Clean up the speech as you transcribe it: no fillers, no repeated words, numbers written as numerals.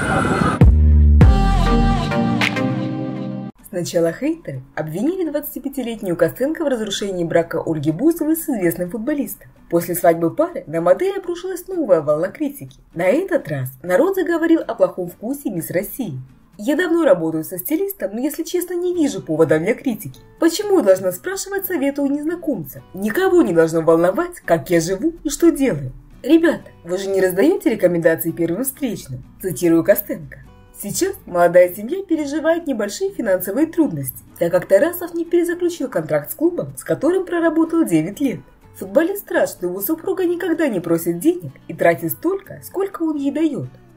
Сначала хейтеры обвинили 25-летнюю Костенко в разрушении брака Ольги Бузовой с известным футболистом. После свадьбы пары на модель обрушилась новая волна критики. На этот раз народ заговорил о плохом вкусе мисс России. Я давно работаю со стилистом, но, если честно, не вижу повода для критики. Почему я должна спрашивать совета у незнакомца? Никого не должно волновать, как я живу и что делаю. Ребята, вы же не раздаете рекомендации первым встречным? Цитирую Костенко. Сейчас молодая семья переживает небольшие финансовые трудности, так как Тарасов не перезаключил контракт с клубом, с которым проработал 9 лет. Футболист рад, что его супруга никогда не просит денег и тратит столько, сколько он ей дает.